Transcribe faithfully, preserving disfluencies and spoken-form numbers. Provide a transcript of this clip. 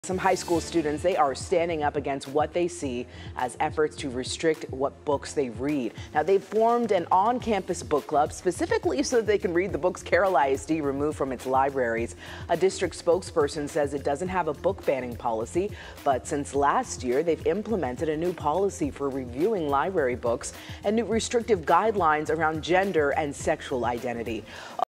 Some high school students, they are standing up against what they see as efforts to restrict what books they read. Now, they've formed an on-campus book club specifically so that they can read the books Carroll I S D removed from its libraries. A district spokesperson says it doesn't have a book banning policy, but since last year, they've implemented a new policy for reviewing library books and new restrictive guidelines around gender and sexual identity.